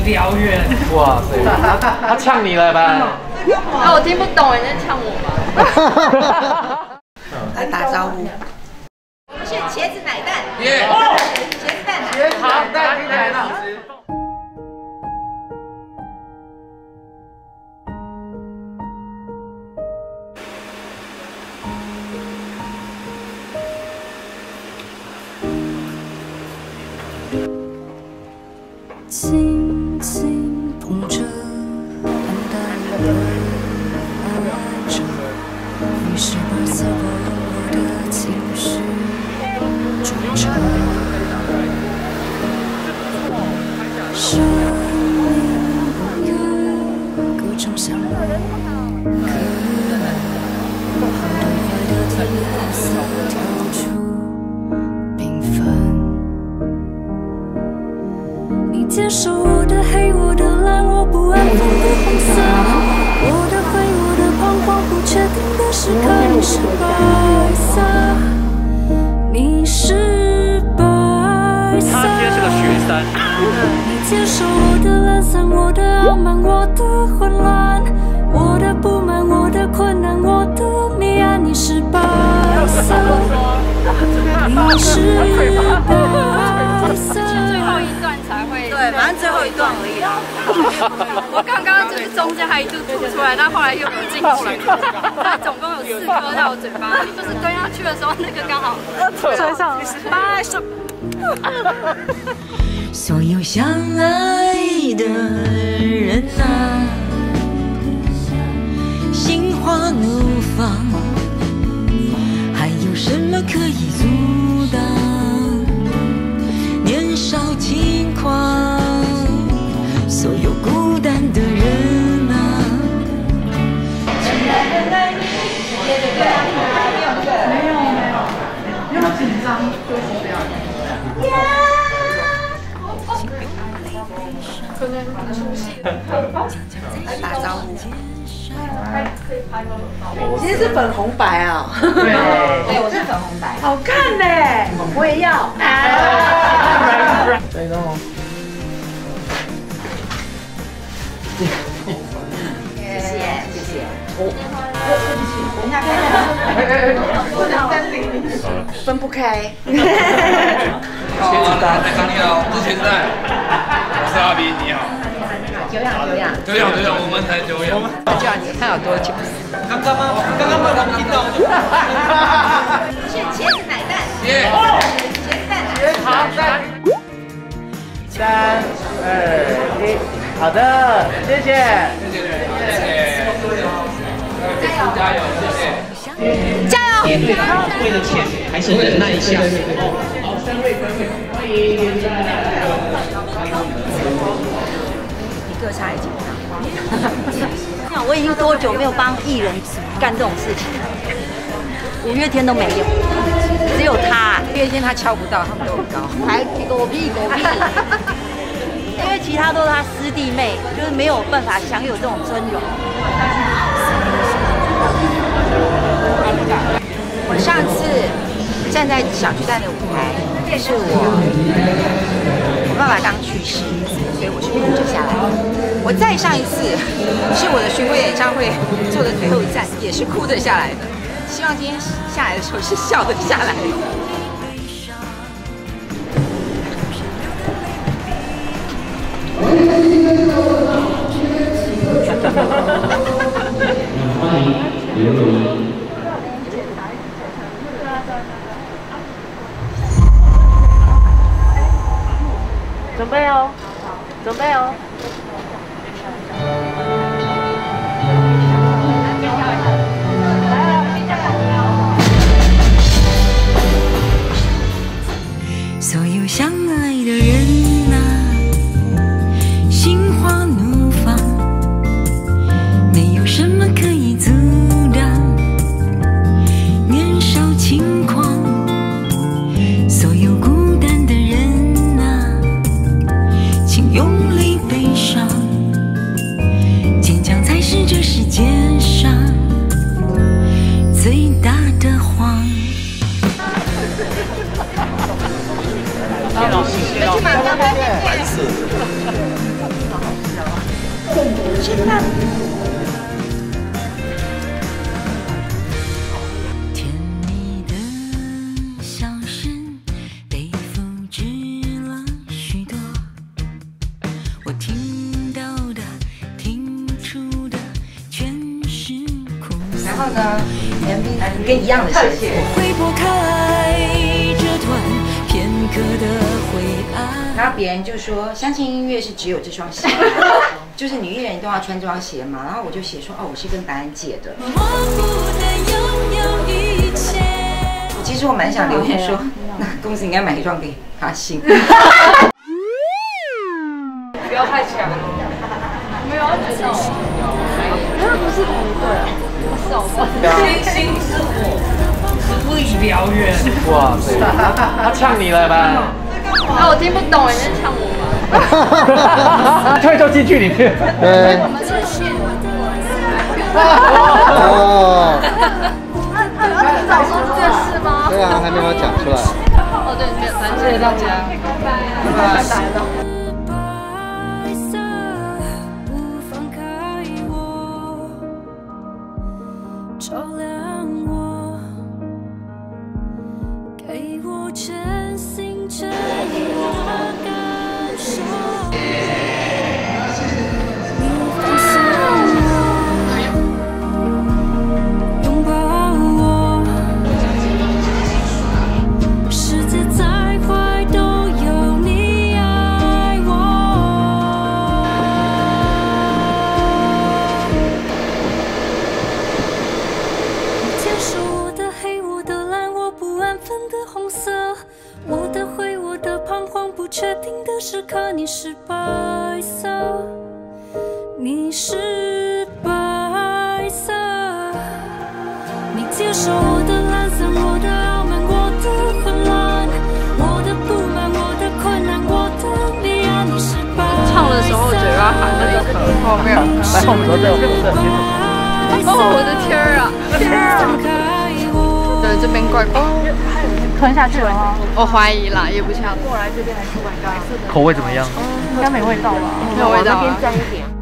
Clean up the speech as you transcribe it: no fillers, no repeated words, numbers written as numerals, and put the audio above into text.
燎原。哇塞，他呛你了吧？ 啊，我听不懂人家呛我吧？ 来打招呼。 我们是茄子奶蛋。 耶！ 茄子蛋奶。 好，蛋听来了。 轻轻捧着，淡淡的爱着，你是白色把我的情绪筑成。生命有各种相遇，可好的坏的天色跳出缤纷。你接受我的黑，我的蓝，我不安分的红色，我的灰，我的彷徨，不确定的时刻，你是白色，你是白色。 他今天是个雪山。 你接受我的懒散，我的傲慢，我的混乱，我的不满，我的困难，我的迷暗，你是白色，你是白色。 最后一段才会。 对，反正最后一段而已啦。 我刚刚就是中间还一度吐出来，但后来又有进去。它总共有4颗在我嘴巴里，就是蹲下去的时候，那个刚好吹上来。 所有相爱的人啊，心花怒放，还有什么可以阻挡？年少轻狂，所有孤单的人啊。 没有紧张，就是这样。 可能出戏了。 来打招呼。今天是粉红白啊！ 对，我是粉红白。 好看呢，我也要。 对哦。 谢谢，谢谢。 对不起，等一下看。不能单领，分不开。 茄子蛋，你好，我是茄子蛋，我是阿斌，你好。 久仰， 我们才久仰。 叫你看有多久？ 刚刚吗？刚刚没听到。 是茄子奶蛋。 耶！ 茄子蛋奶。 好，3、2、1，好的，谢谢。加油，谢谢。 加油！ 为了钱还是忍耐一下。好，3位，欢迎。 一个差一紧张。我已经多久没有帮艺人干这种事情了？5月天都没有，只有他。5月天他敲不到，他们都很高，还狗屁。因为其他都是他师弟妹，就是没有办法享有这种尊荣。我上次站在小巨蛋的舞台，是我爸爸刚去世，所以我是哭着下来的。我再上一次是我的巡回演唱会做的最后一站，也是哭着下来的。希望今天下来的时候是笑着下来的。 欢迎刘若英。 准备哦，准备哦。 所有相爱的人啊，心花怒放，没有什么可以阻挡。年少轻狂，所有孤单的人啊，请用力悲伤，坚强才是这世界上最大的谎。 谢谢。 心了。 甜蜜的笑声被复制了许多，我听到的、听出的全是苦涩。 然后呢 ，MV 跟一样的写。 会拨开这段片刻的灰暗。 然后别人就说，相信音乐是只有这双鞋，就是女艺人都要穿这双鞋嘛。然后我就写说，哦，我是跟白安借的。 我不能拥有一切。 其实我蛮想留言说，那公司应该买一双给他新。 不要太强了，没有要举手。那不是同一队啊，是我。星星之火，不以燎原。 哇塞，他呛你了吧？ 啊，我听不懂，人家呛我吧？ 退就进去里面。 对。 我们是线。 哦。 你早说这件事吗？ 对啊，还没有讲出来。 哦，对，反正谢谢大家，拜拜。 照亮我，给我真心真意的感受。你放松我，拥抱我，世界再坏都有你爱我。接受我的黑，我的蓝，我不安分的红色，我的灰，我的彷徨，不确定的时刻，你是白色，你是白色。你接受我的懒散，我的傲慢，我的混乱，我的不满，我的困难，我的离岸，你是白色。 唱的时候嘴巴含那个壳，后面来，我们说这个。 哦，我的天啊！天啊！对，这边怪怪。吞下去了吗？我怀疑啦，也不像。过来这边还是玩咖。 口味怎么样？ 应该没味道吧？ 没有味道啊。 沾一点。